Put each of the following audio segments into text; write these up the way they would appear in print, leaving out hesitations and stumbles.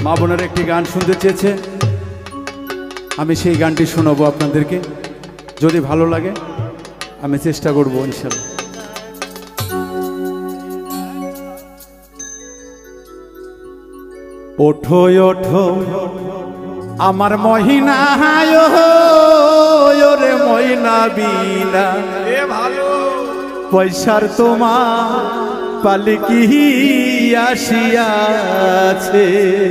মা বোনের একটি গান শুনতে চেয়েছে, আমি সেই গানটি শোনাবো আপনাদেরকে। যদি ভালো লাগে আমি চেষ্টা করবো ইনশাল্লাহ। ওঠো ওঠো আমার মহিনা রে ময়না বিনা পয়সার তোমার পালকি আসিয়াছে।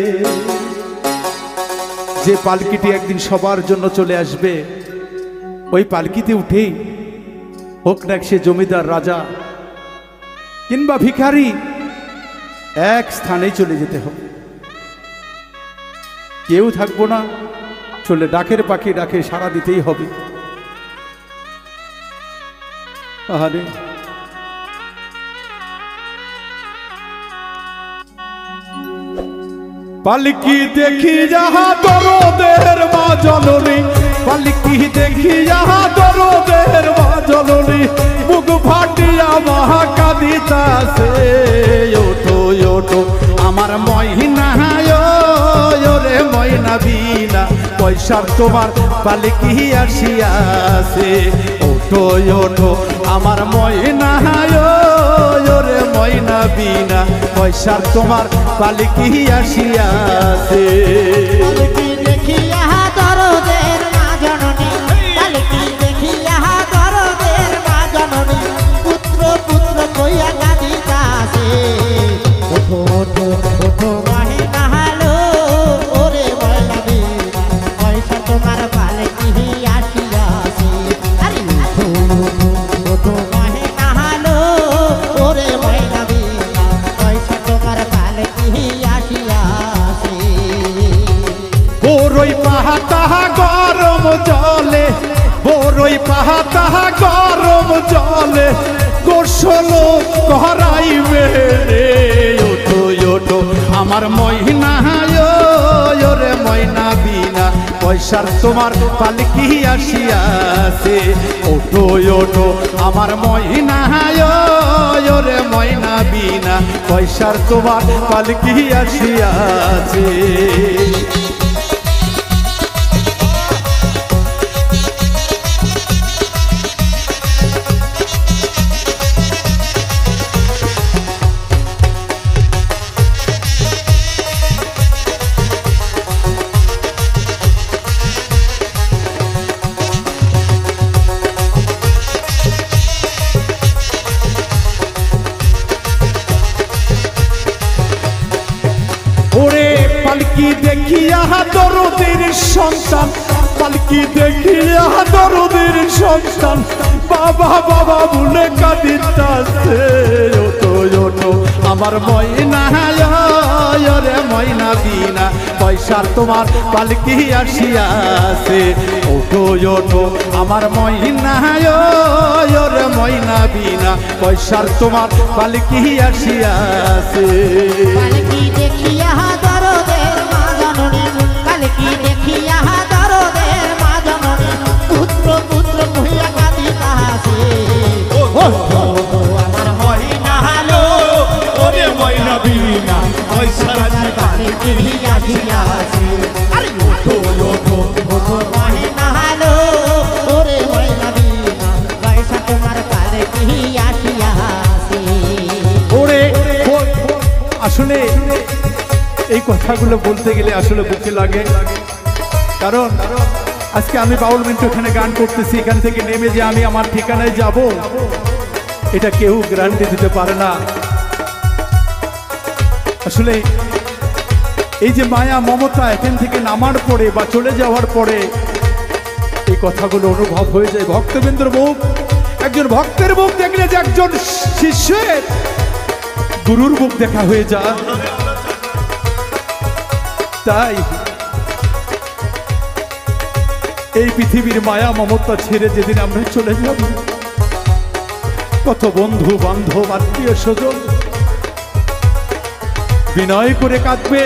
যে পালকিটি একদিন সবার জন্য চলে আসবে, ওই পালকিতে উঠেই হোক না সে জমিদার, রাজা কিংবা ভিখারি, এক স্থানেই চলে যেতে হবে। কেউ থাকবো না, চলে ডাকের পাখি ডাকে সাড়া দিতেই হবে। আরে পালকি দেখি যাহা দরদের মা জননী, পালকি দেখি যাহা দরদের মা জননী, বুক ফাটিয়া মহা কাঁদিতাছে। ওঠো ওঠো আমার মহিনা রে ময়না বিনা পয়সার তোমার পালকি আসিয়াছে। ওঠো ওঠো আমার ময়না রে ময়না বিনা পয়সার তোমার পালকি আসিয়াছে। পালকি দেখিয়া দরদের মা জননী, পালকি দেখিয়া দরদের মা জননী, পুত্র পুত্র কইয়া কাঁদিতাছে। ওঠো ওঠো ওঠো মহিনা হালো ওরে ময়না বিনা পয়সা তোমার পালকি আসিয়াছে। আরে ওঠো ওঠো ওঠো মহিনা হালো ওরে ময়না বিনা পয়সা তোমার পালকি আসিয়াছে। বড়ই পাহাতা গরম জলে, বড়ই পাহাতা গরম জলে গোসল করাইবে রে। ওঠো ওঠো আমার মহিনা রে ময়না বিনা পয়সার তোমার পালকি আসিয়াছে। ওঠো ওঠো আমার মহিনা রে ময়না বিনা পয়সার তোমার পালকি আসিয়াছে। পালকি দেখিয়া দরদের সন্তান, পালকি দেখিয়া দরদের সন্তান, বাবা বাবা বলে কাঁদিতাছে। ওঠো ওঠো আমার ময়না রে ময়না বিনা পয়সার তোমার পালকি আসিয়াছে। ওঠো ওঠো আমার ময়না রে ময়না বিনা পয়সার তোমার পালকি আসিয়াছে। পালকি দেখিয়া দরদের মা জননী, পালকি দেখিয়া দরদের মা জননী, পুত্র পুত্র কইয়া কাঁদিতাছে। ওঠো ওঠো আমার মহিনা হালো ওরে ময়না বিনা পয়সার পালকি আসিয়াছে। আরে ওঠো ওঠো ওঠো মহিনা হালো ওরে ময়না বিনা পয়সা তোমার পালকি আসিয়াছে। ওরে আসলে এই কথাগুলো বলতে গেলে আসলে বুকে লাগে, কারণ আজকে আমি বাউল মিন্টু এখানে গান করতেছি, এখান থেকে নেমে যে আমি আমার ঠিকানায় যাব এটা কেউ গ্যারান্টি দিতে পারে না। আসলে এই যে মায়া মমতা এখান থেকে নামার পরে বা চলে যাওয়ার পরে এই কথাগুলো অনুভব হয়ে যায়। ভক্তবৃন্দের মুখ, একজন ভক্তের মুখ দেখলে যে একজন শিষ্যের গুরুর মুখ দেখা হয়ে যায়। তাই এই পৃথিবীর মায়া মমতা ছেড়ে যেদিন আমরা চলে যাব, কত বন্ধু বান্ধব আত্মীয় স্বজন বিনয় করে কাঁদবে।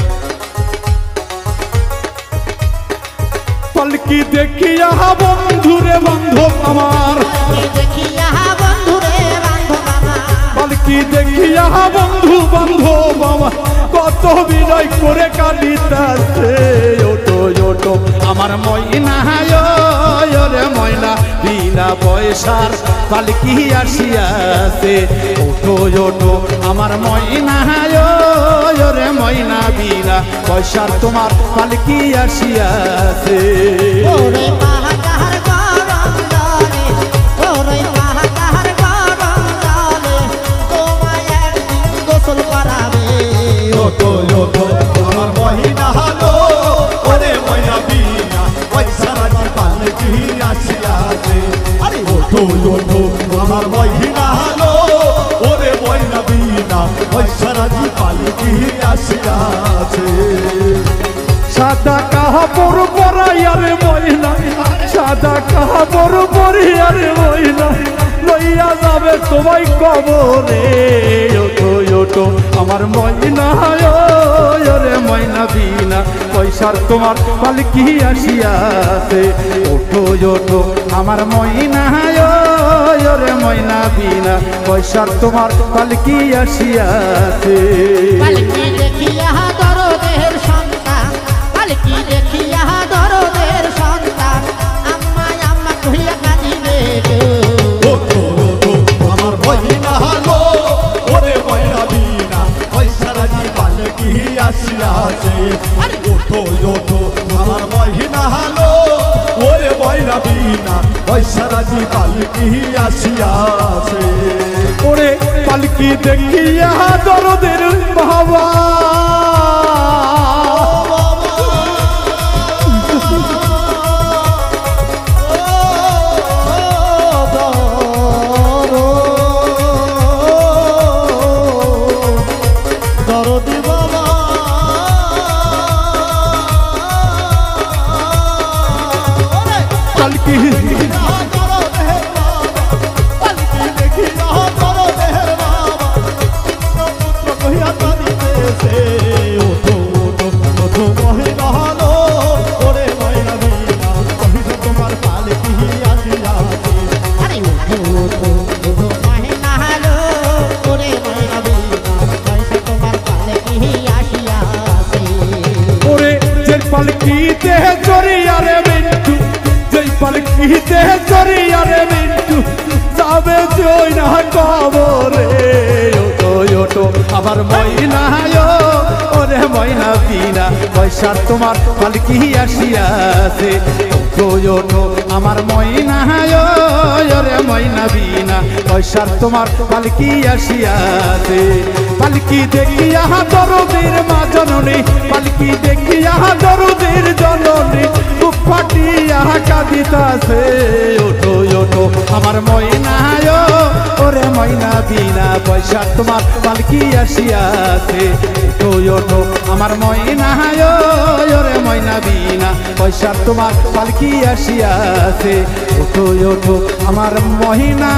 পালকি দেখিয়া বন্ধুরে বান্ধব আমার, দেখিয়া বন্ধুরে বান্ধব আমার, পালকি পালকি দেখিয়া বন্ধু বান্ধব আমার কত বিনয় করে কাঁদিতাছে। ওটো ওটো আমার ময়না রে ময়না বিনা পয়সার পালকি আসিয়াছে। ওটো ওটো আমার ময়না রে ময়না বিনা পয়সার তোমার পালকি আসিয়াছে। ওরে মাহাকার গরম জলে, ওরে মাহাকার গরম জলে, তোমায় একদিন গোসল করাবে। ওটো ওটো আমার মহিনা হলো ওরে ময়না বিনা পয়সা রাজি পালকি আসিয়াছে। আরে ওটো ওটো আমার মহিনা হলো ওরে ময়না বিনা পয়সা রাজি পালকি আসিয়াছে। সাদা কাপড় পরাইয়ারে ময়না, সাদা কাপড় পরিয়ারে ময়না লইয়া যাবে তোমায় কবরে। ওটো ওটো আমার ময়না রে ময়না বিনা পয়সার তোমার পালকি আসিয়াছে। ওটো ওটো আমার ময়না রে ময়না বিনা পয়সার তোমার পালকি আসিয়াছে। পালকি দেখিয়া দরদের সন্তান, পালকি দেখিয়া দরদের সন্তান, আম্মা আম্মা কহিয়া কাঁদিবে গো। ওটো ওটো আমার মহিনা হলো ওরে ময়না বিনা পয়সা রাজি পালকি আসিয়াছে। আরে ওটো ওটো আমার মহিনা হলো ওরে ময়না বিনা পয়সা রাজি পালকি আসিয়াছে। ওরে পালকি দেখিয়া দরদের বাবা দরদি বাবা পালকি আরে ওঠো ওঠো ওঠো মহিনা হলো ওরে ময়না বিনা পয়সা তোমার পালকি আসিয়াছে। ওরে যে পালকিতে চড়িয়ারে মিন্টু, যে পালকিতে চড়িয়ারে মিন্টু যাবে জয় না কবরে। ওটো ওটো আমার ময়না ওরে ময়না বিনা পয়সার তোমার পালকি আসিয়াছে। ওটো ওটো আমার ময়না রে ময়না বিনা পয়সার তোমার পালকি আসিয়াছে। পালকি দেখিয়া দরদের মা জননী, পালকি দেখিয়া দরদের জননী বুক ফাটিয়া কাঁদিতাছে। ওটো ওটো আমার ময়না ওরে ময়না বিনা পয়সার তোমার পালকি আসিয়াছে। ওটো ওটো আমার ময়না ওরে ময়না বিনা পয়সার তোমার পালকি আসিয়াছে। ওটো ওটো আমার ময়না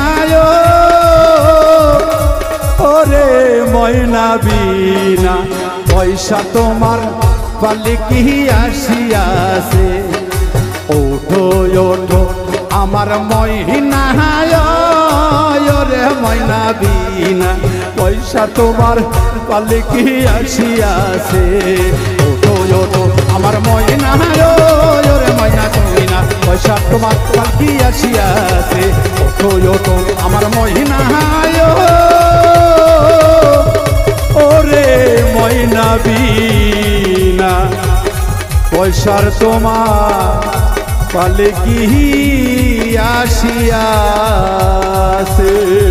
ওরে ময়না বিনা পয়সা তোমার পালকি আসিয়াছে। ওঠো ওঠো আমার ময়না রে ময়না বিনা পয়সা তোমার পালকি আসিয়াছে। ওঠো ওঠো আমার ময়না রে ময়না বিনা পয়সা তোমার পালকি আসিয়াছে। ওঠো ওঠো আমার ময়না ওরে ময়না বিনা পয়সার তোমার পালকি আসিয়াছে।